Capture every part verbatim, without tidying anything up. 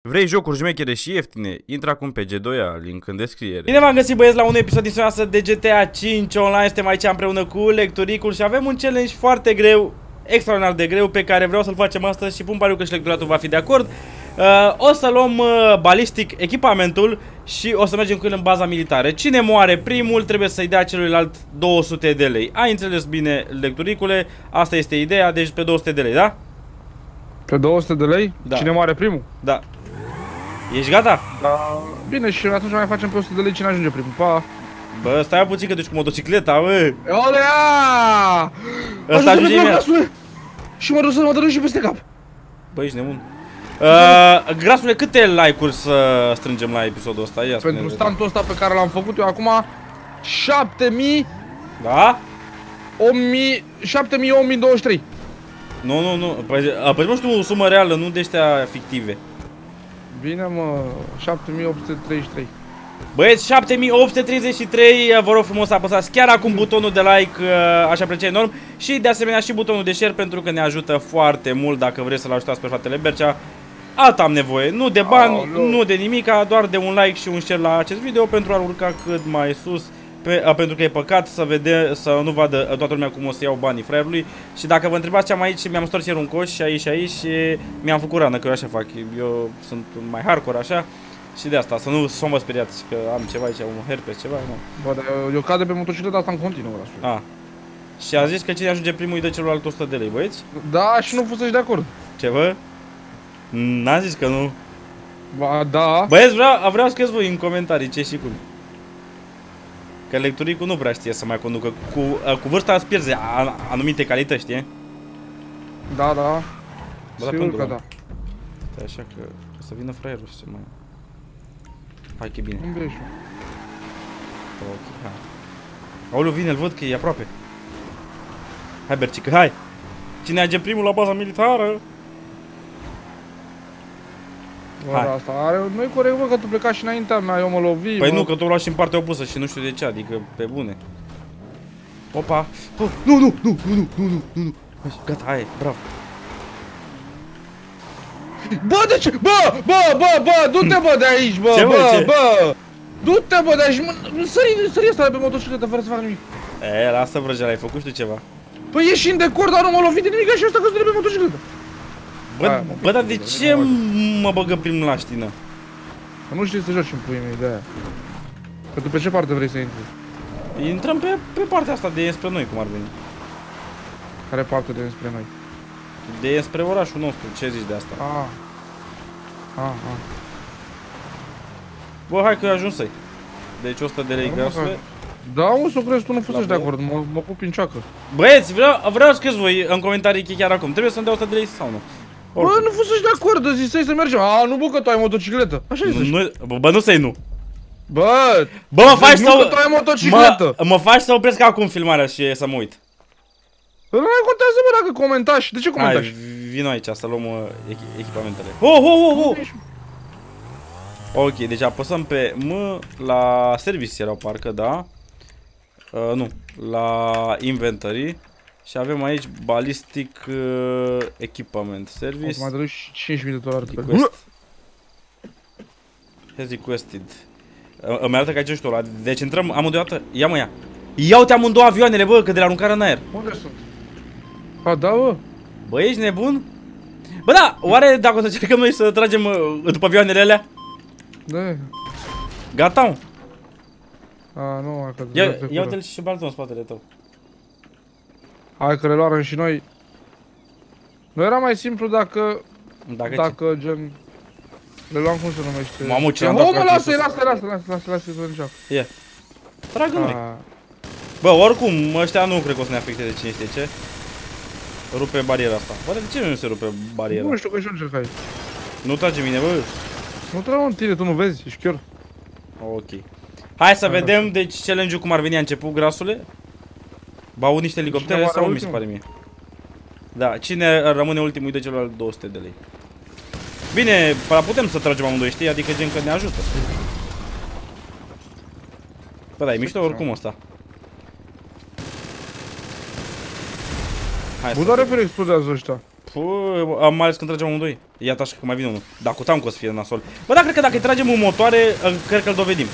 Vrei jocuri șmechere și ieftine? Intră acum pe G doi A, link în descriere. Bine v-am găsit, băieți, la un episod din seara de G T A cinci online. Suntem aici împreună cu Lecturicul și avem un challenge foarte greu, extraordinar de greu, pe care vreau să-l facem astăzi și pun pariu că și Lecturatul va fi de acord. uh, O să luăm uh, balistic echipamentul și o să mergem cu el în baza militară. Cine moare primul trebuie să-i dea celuilalt două sute de lei. Ai înțeles bine, Lecturicule? Asta este ideea, deci pe două sute de lei, da? Pe două sute de lei? Da. Cine moare primul? Da. Ești gata? Da. Bine, și atunci mai facem pe o sută de lei cine ajunge primul. Pa! Bă, stai puțin că duci cu motocicleta, bă! Olea! Ăsta ajunge imediat. Și mă duc să mă dărâi și peste cap. Bă, ești nebun. Uh, Grasule, câte like-uri să strângem la episodul ăsta? Ia Pentru stuntul ăsta pe care l-am făcut eu acum, șapte mii, Da? șapte mii opt mii douăzeci și trei. Nu, nu, nu. Păi, păi nu știu o sumă reală, nu de ăștia fictive. Bine, mă, șapte mii opt sute treizeci și trei. Băieți, șapte mii opt sute treizeci și trei, vă rog frumos să apăsați chiar acum butonul de like, aș aprecia enorm. Și de asemenea și butonul de share, pentru că ne ajută foarte mult dacă vreți să-l ajutați pe fratele Bercea. Alta am nevoie, nu de bani, oh, nu de nimica, doar de un like și un share la acest video pentru a urca cât mai sus. Pe, a, pentru că e păcat să vede, să nu vadă toată lumea cum o să iau banii fraierului. Și dacă vă întrebați ce am aici, mi-am stors ieri un coș și aici și aici și mi-am făcut rană, că eu așa fac. Eu sunt mai hardcore așa. Și de asta, să nu, să mă speriați că am ceva aici, un herpes, ceva, nu. Bă, dar eu, eu cad de pe motocicleta asta în continuu, ăla. Ah. Și a zis că cine ajunge primul îi dă celălalt o sută de lei, băieți? Da, și nu fusești de acord. Ce, bă? N-am zis că nu. Ba, da. Băieți, vreau, vreau să scrieți voi în comentarii ce și cum. Că Lecturicul nu prea știe să mai conducă. Cu, cu vârsta îți pierzi anumite calități, știi? Da, da. Bă, sigur că da. Stai așa că o să vină fraierul și ce mai... Hai că e bine. Îmi breșu. Ok, hai. Aoleu, vine, îl văd că e aproape. Hai, Bercică, hai! Cine ajunge primul la baza militară? Bă, asta are... Nu-i corect, bă, că tu pleca și înaintea mea, eu mă lovi. Păi mă... nu, că tu o luat și în partea opusă și nu știu de ce, adică pe bune. Opa! Oh, nu, nu, nu, nu, nu, nu, nu, nu. Gata, hai, bravo. Bă, de ce? Bă, bă, bă, bă, du-te, bă, de aici, bă, ce, bă, bă, ce? bă! Du-te, bă, de aici, mă, sări, sări asta pe motocicletă fără să fac nimic. E, lasă vrăjeala, ai făcut și tu ceva. Păi ieși în decor, dar nu m-a lovit de nimic și ăsta căzut de pe motocicletă. Bă, Aia, bă, dar de ce mă băgă primul la ștină? Că nu știi să joci în puii mei, de-aia. Că tu pe ce parte vrei să intri? Intrăm pe, pe partea asta de spre noi, cum ar veni. Care parte de spre noi? De spre orașul nostru, ce zici de asta? Ah. Ah, ah. Bă, hai că eu ajuns să-i. Deci o sută de lei Grasule. Da, mă, să crezi, tu nu fusești de acord, mă, mă pup în ceacă. Băieți, vreau, vreau să scrieți voi în comentarii chiar acum. Trebuie să-mi dea o sută de lei sau nu? Oricum. Bă, nu fusești de acord, zisei să mergem. A, nu, bă, că tu ai motocicletă. Așa zicești. Bă, bă, nu să-i nu. Bă, bă, mă faci să... Nu, că tu ai motocicletă. Mă, mă faci să opresc acum filmarea și să mă uit. Nu mai contează, bă, dacă comentași. De ce comentași? Hai, vino aici să luăm uh, echipamentele. Oh, oh, oh, oh. Ok, deci apăsăm pe M la service erau parcă, da? Uh, nu, la inventory. Și avem aici ballistic uh, equipment service. O, mai dă cinci mii de dolari. Request. Has requested. Uh, îmi arată că aici ești ăla. Deci intrăm amândoi dată. Ia mă ia. Ia uite amândouă avioanele, bă, că de la aruncare în aer. Unde sunt? A, da, bă. Bă, ești nebun? Bă, da, oare dacă o să încercăm noi să tragem uh, după avioanele alea? Da. Gata, mă. A, nu, hai că... Ia, ia uite-l și baltul în spatele tău. Hai că le luarăm și noi. Nu era mai simplu dacă... Dacă, dacă gen... Le luam, cum se numește? Mamă, ce am dat practic. Lasă, lasă, lasă, lasă, lasă, lasă, să înceapă. Ia. Tragă noi. Bă, oricum, ăștia nu cred că o să ne afecteze cine știe ce. Rupe bariera asta. Bă, de ce nu se rupe bariera? Nu știu că și-o încercai. Nu trage mine, bă. Nu trage în tine, tu nu vezi, ești chiar. Ok. Hai să vedem, deci challenge-ul cum ar veni a început, Grasule. Bau niște elicoptere sau mi se pare mie? Da, cine rămâne ultimul de celălalt două sute de lei. Bine, putem să tragem amândoi, știi? Adică gen că ne ajută. Bă, da, e mișto oricum ăsta. Bă, dar repede explodează ăștia. Păi, mai ales când tragem amândoi. Iată așa că mai vine unul. Da, cu tancul o să fie nasol. Bă, dar cred că dacă îi tragem în motoare, cred că îl dovedim.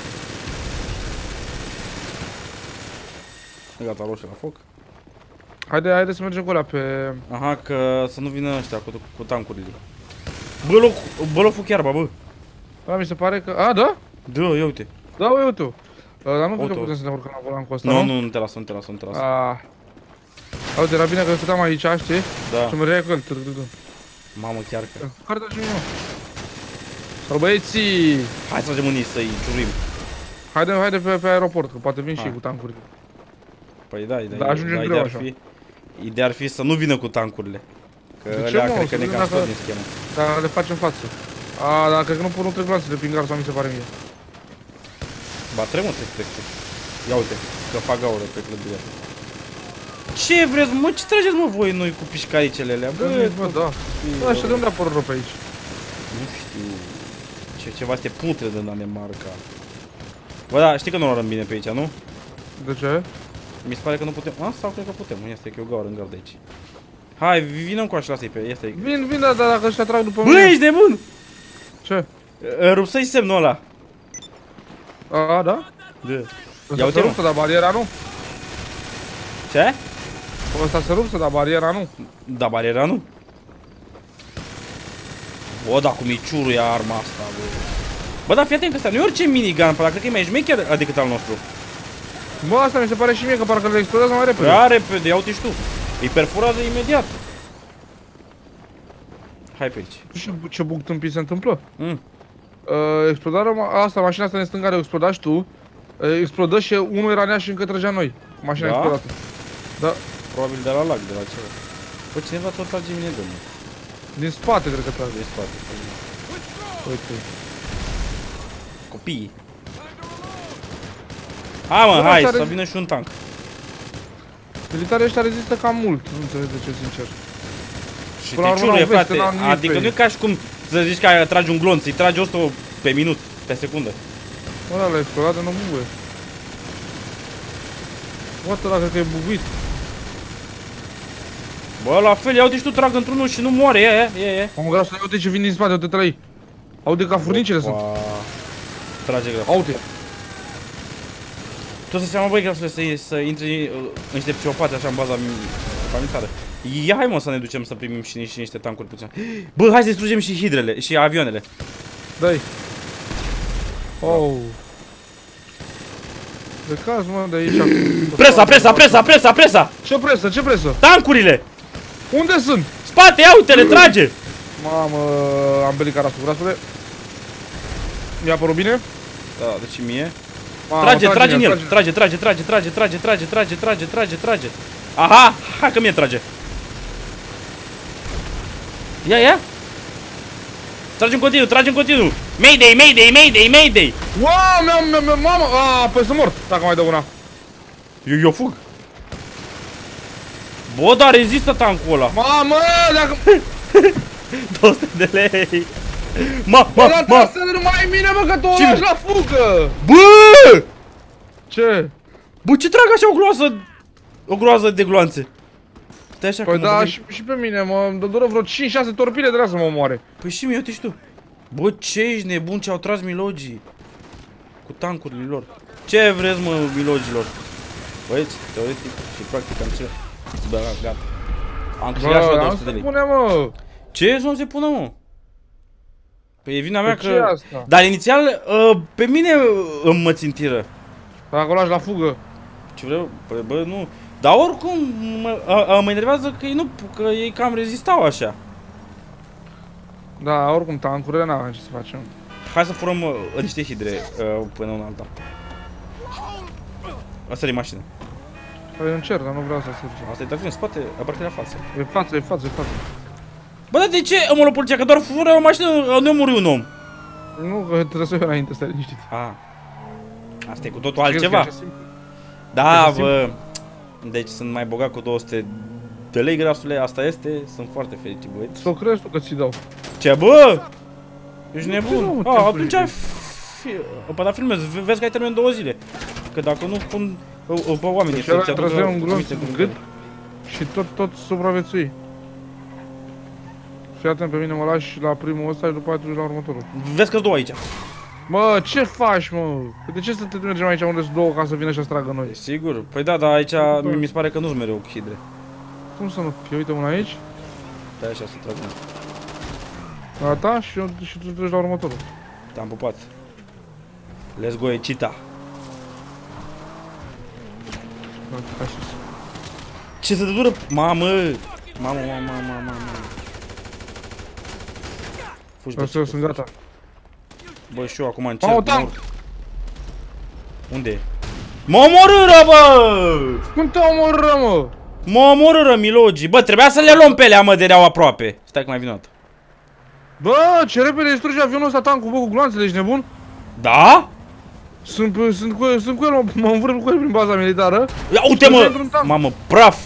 Gata, roșie la foc. Haide, haide să mergem cu ăla pe... Aha, că să nu vină ăștia cu, cu tancurile. Bă, loc, bă, locul chiar, bă, bă. Da, mi se pare că... A, da? Da, ia uite. Da, uite tu. Dar nu cred că Auto. putem să ne urcăm la volan cu ăsta, Nu, nu? nu, nu te las, nu te las, nu te las. Ah. Uite, era bine că stăteam aici, știi? Da. Și mă reia cu el. Mamă, chiar că. Care tragem eu? Salut băieții! Hai să tragem unii să-i ciuruim. Haide, haide pe, pe aeroport, că poate vin și Hai. cu tancuri. Păi da, ideea, Da, ajungem da, greu ideea ar așa. fi, ideea ar fi să nu vină cu tancurile. Că De ce, alea mă? cred Să că ne vedem cam dacă- scot din schemă. Dar le facem față. A, dar cred că nu pot nu trec lanțele prin gar, sau mi se pare mie. Ba, trebuie să trec, trec. Ia uite, că fac gaură pe clădire. Ce vreți, mă? Ce trageți, mă, voi noi cu pișcaricele alea? Bă, Bă, bă, da. Bă, așa de unde a apărut rău pe aici? nu știu. Ce, ceva este putre de Danemarca. Bă, da, știi că nu luăm bine pe aici, nu? De ce? Mi se pare că nu putem. A, sau cred că putem. Este că e o gaură în gard de aici. Hai, vină cu așa, lasă-i pe. Este. Vin, vin, dar dacă ăștia trag după Bă, mine... ești nebun! Ce? Rupsă-i semnul ăla. A, da? Da. Ăsta Ia uite, se mă. rupsă, dar bariera nu. Ce? Ăsta se rupsă, dar bariera nu. Da, bariera nu. Bă, da, cum e ciuruia arma asta, bă. Bă, da, fii atent că ăsta nu e orice minigun, păi, cred că e mai șmecher decât al nostru. Bă, asta mi se pare și mie că parcă le explodează mai repede. Prea repede, ia uite și tu. Îi perforează imediat. Hai pe aici. Ce, ce bug tâmpit se întâmplă? Mm. Uh, explodarea, ma- asta, mașina asta din stânga care explodat și tu. Uh, explodă și unul era nea și încă trăgea noi. Mașina Da? explodată. Da. Probabil de la lag, de la ceva. Bă, cineva tot trage mine de mine. Din spate, cred că trage. De spate. Uite. Copiii. Hai, mă, Bă, hai, ăsta să rezi- vină și un tank. Militarii ăștia rezistă cam mult. Nu înțeleg de ce, sincer. Și Până la te urmă ciuruie, n-au veste, frate. n-au nimic Adică pe nu e ei. ca și cum să zici că tragi un glonț, îi tragi o sută pe minut, pe secundă. Bă, ăla l-a explodat de nu buguie. Bă, ăla cred că e buguit. Bă, la fel, ia uite și tu trag într-unul și nu moare, ia, ia, ia, ia. Mamă, grasul, uite ce vin din spate, uite trei. Aude ca furnicile sunt. Opa. Trage graf. Aude. Tu să seama, băi, grafule, să, să intri uh, în niște psihopate așa în baza militară. Ia hai, mă, să ne ducem să primim și niște, niște tancuri puțin. Bă, hai să distrugem și hidrele și avioanele. Dai. Oh. De caz, mă, de aici. Presa, presa, presa, presa, presa! Ce presă, ce presă? Tancurile! Unde sunt? Spate, ia uite-le, trage! Mamă, am belit carasul, grasule. Mi-a părut bine? Da, deci mie. Mamă, Trage, trage în el, trage. trage, trage, trage, trage, trage, trage, trage, trage, trage, trage. Aha, hai că mie trage. Ia, ia. Trage în continuu, trage în continuu. Mayday, mayday, mayday, mayday. Wow, mi-am, mi-am, mi-am, mamă, aaa, păi sunt mort, dacă mai dă una. Eu, eu fug. Bă, dar rezistă tancul ăla. Mamă, dacă... două sute de lei. Ma, Bă, ma, dar ma. trebuie să numai mine, bă, că tu o Ce? lași la fugă. Bă! Ce? Bă, ce trag așa o groază? O groază de gloanțe. Stai așa Păi că mă da, dă- și, și pe mine, mă, îmi dură vreo cinci șase torpile de la să mă omoare. Păi și mie, uite și tu. Bă, ce ești nebun ce au tras milogii cu tancurile lor. Ce vreți, mă, milogilor? Băieți, teoretic și practic am ce... Bă, gata. Am câștigat și eu Bă, două am sute de să lei. pune, mă. Ce să nu se pună, mă? Păi e vina mea Păi ce e că... asta? Dar inițial, uh, pe mine uh, mă țintiră. Dacă o lași la fugă. Ce vreau? Păi, bă, nu. Dar oricum, mă, a, a, mă enervează că ei nu, că ei cam rezistau așa. Da, oricum, tancurile n-avem ce să facem. Hai să furăm uh, niște hidre uh, până una alta. Asta e mașina. Păi încerc, dar nu vreau să sărge. Asta e dacă în spate, aparte la față. E față, e față, e față. Bă, dar de ce omul poliția? Că doar fură o mașină, nu omori un om. Nu, că trebuie să iau înainte, stai liniștit. Ah. Asta e cu totul altceva. Crezi că e așa simplu? Da, e bă. Deci sunt mai bogat cu două sute de lei, grasule, asta este. Sunt foarte fericit, băieți. Să o crezi tu că ți dau. Ce, bă? Ești Nu, nebun. nu, Ah, te atunci pleci. fi- Păi da, filmez, ve- vezi că ai termen două zile. Că dacă nu pun uh, uh, pe oamenii Deci ăla să-ți trebuie să aducă iau un glonț aminte în cu gât și tot, tot supraviețui. Fii atent, pe mine mă lași la primul ăsta și după aia tu la următorul. Vezi că-s două aici. Mă, ce faci, mă? De ce să te mergem aici unde sunt două ca să vină și să tragă noi? Sigur? Păi da, dar aici mi, mi se pare că nu-s mereu hidre. Cum să nu fie? Uite una aici. Stai așa să trag una. Gata, și, eu, și tu treci la următorul. Te-am pupat. Let's go, Echita. Gata, hai sus. Ce să te dură? Mamă! Mamă, mamă, mamă, mamă. Fugi de Eu sunt gata. Bă, și eu acum încerc. Mamă, tank! Unde e? Mă omorâră, bă! Cum te omoră, mă? Mă omorâră, Milogi. Bă, trebuia să le luăm pe alea, mă, de erau aproape. Stai că mai vin o dată. Bă, ce repede distruge avionul ăsta tancul, bă, cu gloanțele, ești nebun? Da? Sunt, sunt, cu, sunt cu el, mă, mă învârp cu el prin baza militară. Ia uite, mă! Mamă, praf!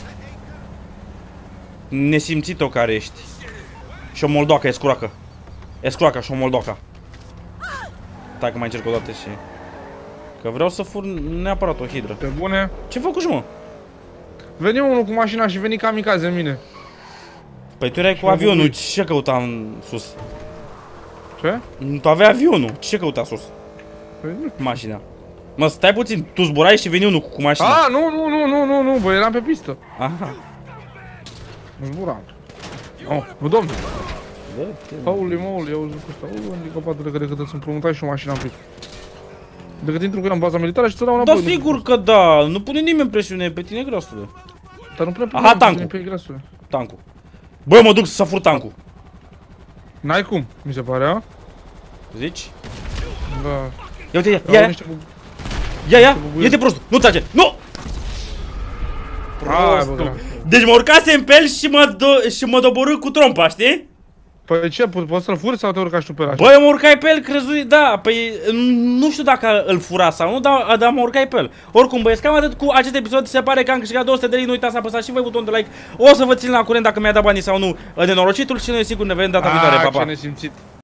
Nesimțit-o care ești. Și o moldoacă, escroacă. Escroacă și o moldoacă. Stai că mai încerc o dată și... Că vreau să fur neapărat o hidră. Pe bune. Ce făcuși, mă? Veni unul cu mașina și veni kamikaze în mine. Păi tu erai cu avionul, ce căuta în sus? Ce? Tu avea avionul, ce căuta sus? Păi nu. Mașina. Mă, stai puțin, tu zburai și veni unul cu mașina. Ah, nu, nu, nu, nu, nu, nu, bă, eram pe pistă. Aha. Nu zburam. Oh, nu, domnule. Holy moly, eu zic ăsta. O, îndicopatule, că decât îți împrumutai și o mașină în plic. Decât intru cu ea în baza militară și ți dau înapoi. Da, sigur că da, nu pune nimeni presiune pe tine, grasule. Dar nu prea pune Aha, tancul. pe grasule. Tancul. Bă, mă duc să fur tancul. N-ai cum, mi se pare, a? Zici? Da. Ia uite, ia, ia, ia, ia, ia-te prostul, nu trage, nu! Prostul. Deci mă urcase în pel și mă, do și mă doborâ cu trompa, știi? Păi ce, po poți să-l furi sau te urcași tu pe ăla? Bă, eu mă urcai pe el, crezui, da, păi nu știu dacă îl fura sau nu, dar, dar mă urcai pe el. Oricum, băieți, cam atât cu acest episod, se pare că am câștigat două sute de lei, nu uitați să apăsați și voi butonul de like. O să vă țin la curent dacă mi-a dat banii sau nu nenorocitul și noi sigur ne vedem data viitoare, pa, pa. Ce nesimțit.